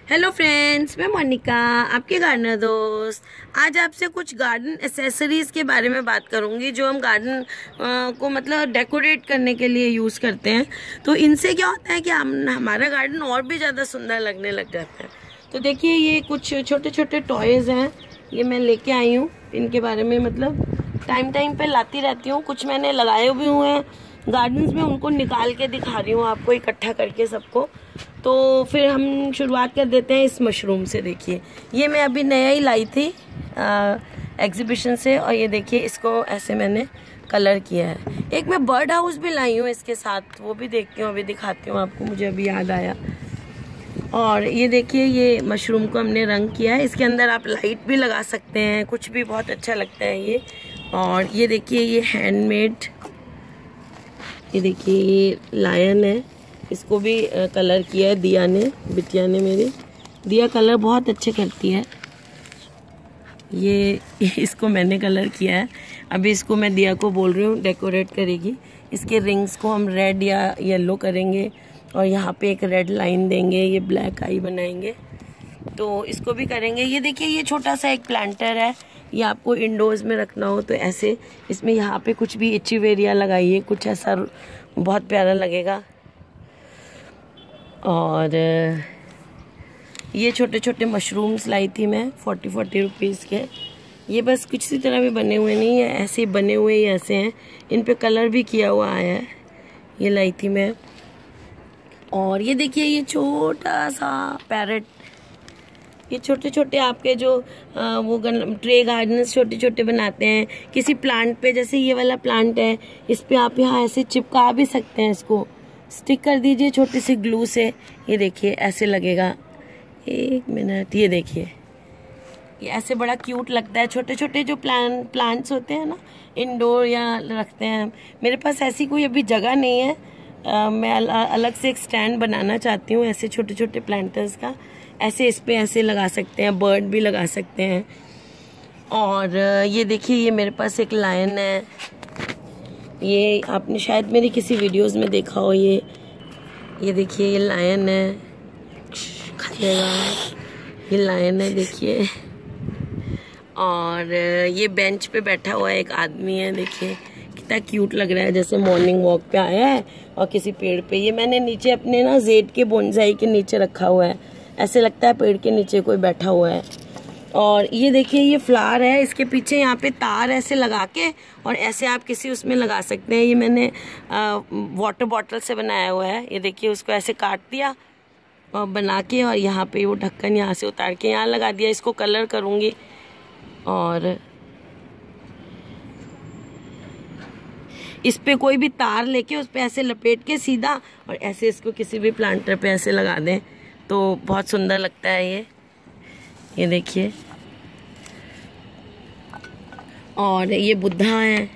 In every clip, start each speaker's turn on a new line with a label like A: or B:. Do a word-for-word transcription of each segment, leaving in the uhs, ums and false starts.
A: Hello friends, मैं मोनिका, आपके gardener दोस्त। आज आपसे कुछ गार्डन एसेसरीज़ के बारे में बात करूंगी जो हम गार्डन को मतलब डेकोरेट करने के लिए यूज़ करते हैं। तो इनसे क्या होता है कि हम हमारा गार्डन और भी ज़्यादा सुंदर लगने लग जाता है। तो देखिए, ये कुछ छोटे छोटे टॉयज़ हैं, ये मैं लेके आई हूँ। इनके बारे में मतलब टाइम टाइम पे लाती रहती हूँ। कुछ मैंने लगाए भी हुए हैं गार्डन्स में, उनको निकाल के दिखा रही हूँ आपको इकट्ठा करके सबको। तो फिर हम शुरुआत कर देते हैं इस मशरूम से। देखिए, ये मैं अभी नया ही लाई थी एग्जीबिशन से, और ये देखिए इसको ऐसे मैंने कलर किया है। एक मैं बर्ड हाउस भी लाई हूँ इसके साथ, वो भी देखती हूँ, अभी दिखाती हूँ आपको, मुझे अभी याद आया। और ये देखिए, ये मशरूम को हमने रंग किया है। इसके अंदर आप लाइट भी लगा सकते हैं, कुछ भी, बहुत अच्छा लगता है ये। और ये देखिए, ये हैंडमेड, ये देखिए ये लायन है, इसको भी कलर किया है दिया ने, बिटिया ने मेरी। दिया कलर बहुत अच्छे करती है। ये इसको मैंने कलर किया है। अभी इसको मैं दिया को बोल रही हूँ डेकोरेट करेगी। इसके रिंग्स को हम रेड या येलो करेंगे, और यहाँ पे एक रेड लाइन देंगे, ये ब्लैक आई बनाएंगे, तो इसको भी करेंगे। ये देखिए, ये छोटा सा एक प्लांटर है, ये आपको इंडोर्स में रखना हो तो ऐसे इसमें यहाँ पे कुछ भी एचिवेरिया लगाइए, कुछ ऐसा बहुत प्यारा लगेगा। और ये छोटे छोटे मशरूम्स लाई थी मैं फोर्टी फोर्टी रुपीज़ के। ये बस कुछ सी तरह भी बने हुए नहीं है, ऐसे ही बने हुए ही ऐसे हैं। इन पे कलर भी किया हुआ आया है, ये लाई थी मैं। और ये देखिए, ये छोटा सा पैरेट, ये छोटे छोटे आपके जो आ, वो ट्रे गार्डन्स छोटे छोटे बनाते हैं किसी प्लांट पे, जैसे ये वाला प्लांट है, इस पे आप यहाँ ऐसे चिपका भी सकते हैं। इसको स्टिक कर दीजिए छोटी सी ग्लू से, ये देखिए ऐसे लगेगा। एक मिनट, ये देखिए, ये ऐसे बड़ा क्यूट लगता है। छोटे छोटे जो प्लांट प्लांट्स होते हैं ना, इंडोर या रखते हैं। मेरे पास ऐसी कोई अभी जगह नहीं है, आ, मैं अल, अलग से एक स्टैंड बनाना चाहती हूँ ऐसे छोटे छोटे प्लांटर्स का। ऐसे इस पे ऐसे लगा सकते हैं, बर्ड भी लगा सकते हैं। और ये देखिए, ये मेरे पास एक लायन है, ये आपने शायद मेरी किसी वीडियोस में देखा हो। ये ये देखिए, ये लायन है, खाएगा, ये लायन है देखिए। और ये बेंच पे बैठा हुआ एक आदमी है, देखिए कितना क्यूट लग रहा है, जैसे मॉर्निंग वॉक पे आया है और किसी पेड़ पे। ये मैंने नीचे अपने ना जेड के बोनसाई के नीचे रखा हुआ है, ऐसे लगता है पेड़ के नीचे कोई बैठा हुआ है। और ये देखिए, ये फ्लावर है, इसके पीछे यहाँ पे तार ऐसे लगा के और ऐसे आप किसी उसमें लगा सकते हैं। ये मैंने आ, वाटर बॉटल से बनाया हुआ है। ये देखिए, उसको ऐसे काट दिया और बना के, और यहाँ पे वो ढक्कन यहाँ से उतार के यहाँ लगा दिया। इसको कलर करूँगी, और इस पे कोई भी तार लेके उस पे ऐसे लपेट के सीधा, और ऐसे इसको किसी भी प्लांटर पे ऐसे लगा दें तो बहुत सुंदर लगता है ये। ये देखिए, और ये बुद्धा है,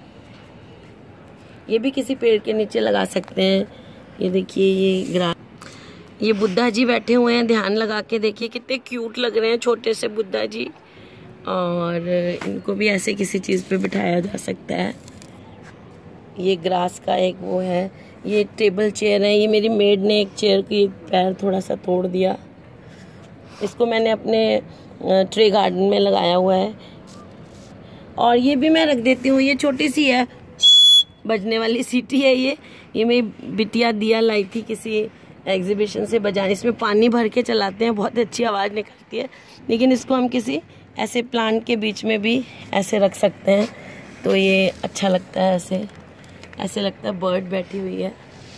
A: ये भी किसी पेड़ के नीचे लगा सकते हैं। ये देखिए, ये ग्रास, ये बुद्धा जी बैठे हुए हैं ध्यान लगा के, देखिए कितने क्यूट लग रहे हैं छोटे से बुद्धा जी। और इनको भी ऐसे किसी चीज़ पे बिठाया जा सकता है। ये ग्रास का एक वो है, ये टेबल चेयर है। ये मेरी मेड ने एक चेयर की पैर थोड़ा सा तोड़ दिया, इसको मैंने अपने ट्रे गार्डन में लगाया हुआ है। और ये भी मैं रख देती हूँ, ये छोटी सी है, बजने वाली सीटी है ये ये मेरी बिटिया दिया लाई थी किसी एग्जीबिशन से बजाने। इसमें पानी भर के चलाते हैं, बहुत अच्छी आवाज़ निकलती है। लेकिन इसको हम किसी ऐसे प्लांट के बीच में भी ऐसे रख सकते हैं, तो ये अच्छा लगता है। ऐसे ऐसे लगता है बर्ड बैठी हुई है।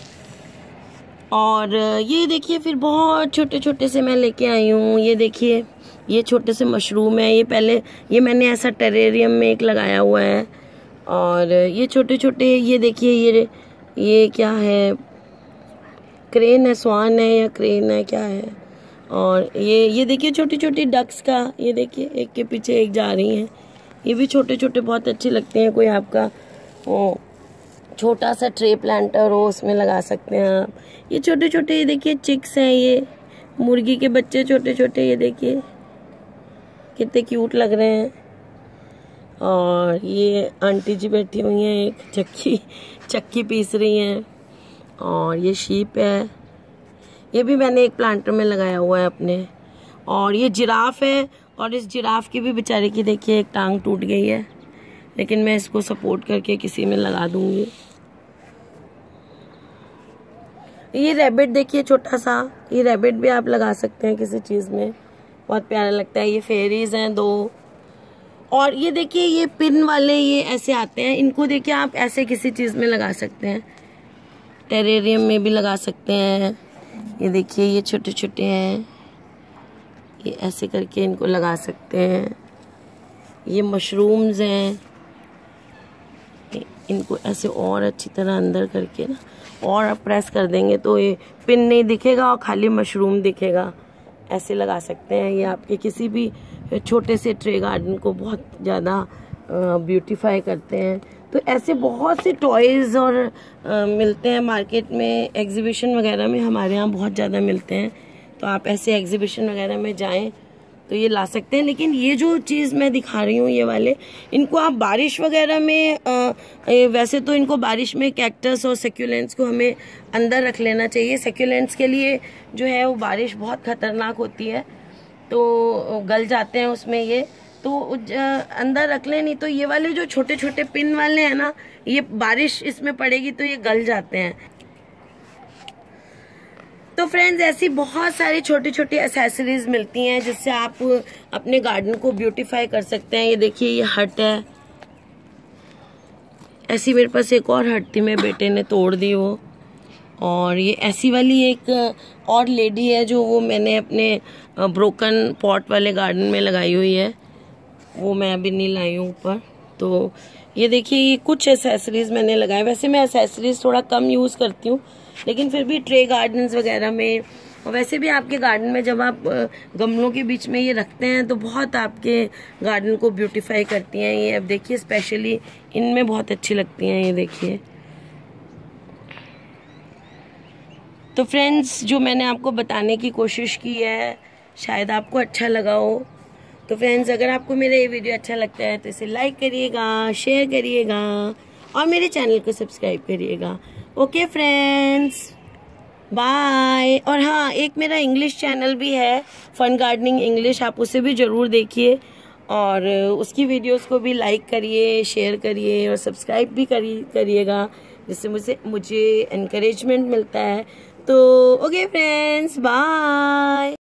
A: और ये देखिए, फिर बहुत छोटे छोटे से मैं लेके आई हूँ। ये देखिए, ये छोटे से मशरूम है, ये पहले ये मैंने ऐसा टेरेरियम में एक लगाया हुआ है। और ये छोटे छोटे, ये देखिए, ये ये क्या है, क्रेन है, स्वान है या क्रेन है, क्या है। और ये ये देखिए छोटी छोटी डक्स का, ये देखिए एक के पीछे एक जा रही हैं। ये भी छोटे छोटे बहुत अच्छे लगते हैं। कोई आपका वो छोटा सा ट्रे प्लांटर हो, उसमें लगा सकते हैं आप। ये छोटे छोटे, ये देखिए चिक्स हैं, ये मुर्गी के बच्चे छोटे छोटे, ये देखिए कितने क्यूट लग रहे हैं। और ये आंटी जी बैठी हुई हैं, एक चक्की चक्की पीस रही हैं। और ये शीप है, ये भी मैंने एक प्लांटर में लगाया हुआ है अपने। और ये जिराफ है, और इस जिराफ की भी बेचारे की देखिए एक टांग टूट गई है, लेकिन मैं इसको सपोर्ट करके किसी में लगा दूंगी। ये रैबिट देखिए छोटा सा, ये रैबिट भी आप लगा सकते हैं किसी चीज़ में, बहुत प्यारा लगता है। ये फेरीज हैं दो। और ये देखिए ये पिन वाले ये ऐसे आते हैं, इनको देखिए आप ऐसे किसी चीज़ में लगा सकते हैं, टेरेरियम में भी लगा सकते हैं। ये देखिए ये छोटे छोटे हैं, ये ऐसे करके इनको लगा सकते हैं। ये मशरूम्स हैं, इनको ऐसे और अच्छी तरह अंदर करके ना और आप प्रेस कर देंगे तो ये पिन नहीं दिखेगा और खाली मशरूम दिखेगा। ऐसे लगा सकते हैं। ये आपके किसी भी छोटे से ट्रे गार्डन को बहुत ज़्यादा ब्यूटीफाई करते हैं। तो ऐसे बहुत से टॉयज़ और आ, मिलते हैं मार्केट में, एग्जीबिशन वगैरह में हमारे यहाँ बहुत ज़्यादा मिलते हैं। तो आप ऐसे एग्जीबिशन वगैरह में जाएं तो ये ला सकते हैं। लेकिन ये जो चीज़ मैं दिखा रही हूँ ये वाले, इनको आप बारिश वगैरह में आ, वैसे तो इनको बारिश में कैक्टस और सेक्यूलेंट्स को हमें अंदर रख लेना चाहिए। सेक्यूलेंट्स के लिए जो है वो बारिश बहुत खतरनाक होती है, तो गल जाते हैं उसमें ये, तो अंदर रख लें। नहीं तो ये वाले जो छोटे छोटे पिन वाले हैं ना, ये बारिश इसमें पड़ेगी तो ये गल जाते हैं। तो फ्रेंड्स ऐसी बहुत सारी छोटी छोटी एक्सेसरीज मिलती हैं जिससे आप अपने गार्डन को ब्यूटीफाई कर सकते हैं। ये देखिए ये हट है, ऐसी मेरे पास एक और हट थी, मेरे बेटे ने तोड़ दी वो। और ये ऐसी वाली एक और लेडी है जो वो मैंने अपने ब्रोकन पॉट वाले गार्डन में लगाई हुई है, वो मैं अभी नहीं लाई हूँ ऊपर। तो ये देखिए ये कुछ एक्सेसरीज मैंने लगाए। वैसे मैं एक्सेसरीज थोड़ा कम यूज़ करती हूँ, लेकिन फिर भी ट्रे गार्डन्स वगैरह में, और वैसे भी आपके गार्डन में जब आप गमलों के बीच में ये रखते हैं तो बहुत आपके गार्डन को ब्यूटीफाई करती हैं। ये अब देखिए स्पेशली इनमें बहुत अच्छी लगती हैं। ये देखिए, तो फ्रेंड्स जो मैंने आपको बताने की कोशिश की है शायद आपको अच्छा लगा हो। तो फ्रेंड्स अगर आपको मेरा ये वीडियो अच्छा लगता है तो इसे लाइक करिएगा, शेयर करिएगा और मेरे चैनल को सब्सक्राइब करिएगा। Okay friends, bye. और हाँ, एक मेरा इंग्लिश चैनल भी है, फन गार्डनिंग इंग्लिश, आप उसे भी ज़रूर देखिए और उसकी वीडियोस को भी लाइक करिए, शेयर करिए और सब्सक्राइब भी करिए करिएगा, जिससे मुझे मुझे एनकरेजमेंट मिलता है। तो ओके फ्रेंड्स, बाय।